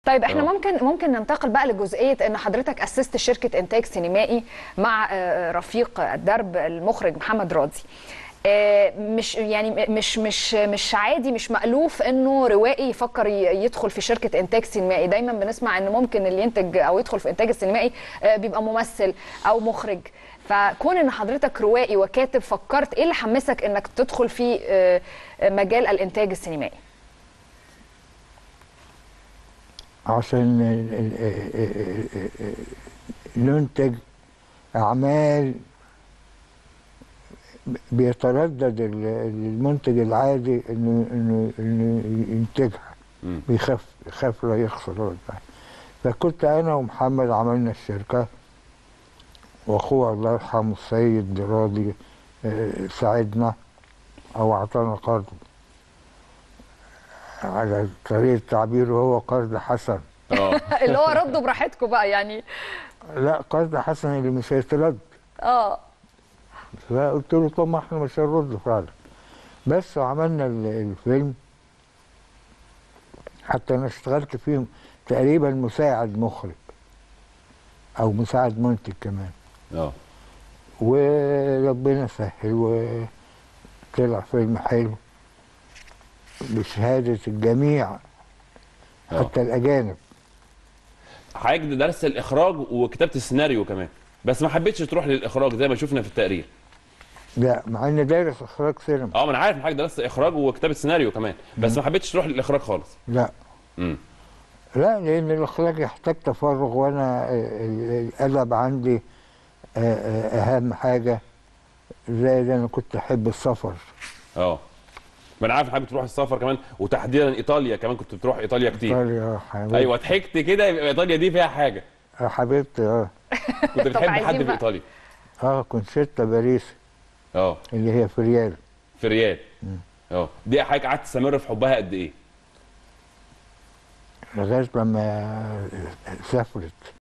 طيب احنا ممكن ننتقل بقى لجزئيه ان حضرتك اسست شركه انتاج سينمائي مع رفيق الدرب المخرج محمد راضي. مش يعني مش عادي، مش مألوف انه روائي يفكر يدخل في شركه انتاج سينمائي. دايما بنسمع ان ممكن اللي ينتج او يدخل في انتاج السينمائي بيبقى ممثل او مخرج. فكون ان حضرتك روائي وكاتب، فكرت ايه اللي حمسك انك تدخل في مجال الانتاج السينمائي؟ عشان ننتج أعمال بيتردد المنتج العادي إنه ينتجها. بيخاف لا يخسر. فكنت أنا ومحمد عملنا الشركة، وأخوه الله يرحمه السيد راضي ساعدنا أو أعطانا قرض، على طريقة تعبيره هو قرض حسن. اللي هو ردوا براحتكم بقى يعني. لا، قرض حسن اللي مش هيترد. فقلت له طب ما احنا مش هنرد فعلا. بس وعملنا الفيلم. حتى انا اشتغلت فيه تقريبا مساعد مخرج او مساعد منتج كمان. وربنا سهل وطلع فيلم حلو بشهادة الجميع حتى الأجانب. حضرتك درست الإخراج وكتبت السيناريو كمان، بس ما حبيتش تروح للإخراج زي ما شفنا في التقرير. لا، مع إني دارس إخراج سينما. ما أنا عارف إن حضرتك درست إخراج وكتابة سيناريو كمان، بس ما حبيتش تروح للإخراج خالص. لا. لا، لأن الإخراج يحتاج تفرغ، وأنا الأدب عندي أهم حاجة. زائد أنا كنت أحب السفر. ما انا عارف حابب تروح السفر كمان، وتحديدا ايطاليا كمان، كنت بتروح ايطاليا كتير. ايطاليا حبيبتي. ايوه، ضحكت كده، يبقى ايطاليا دي فيها حاجه. حبيبتي. كنت بتحب حد في ايطاليا؟ كونشيتا باريس. اللي هي في ريال. في ريال. دي حضرتك قعدت تستمر في حبها قد ايه؟ لغايه لما سافرت.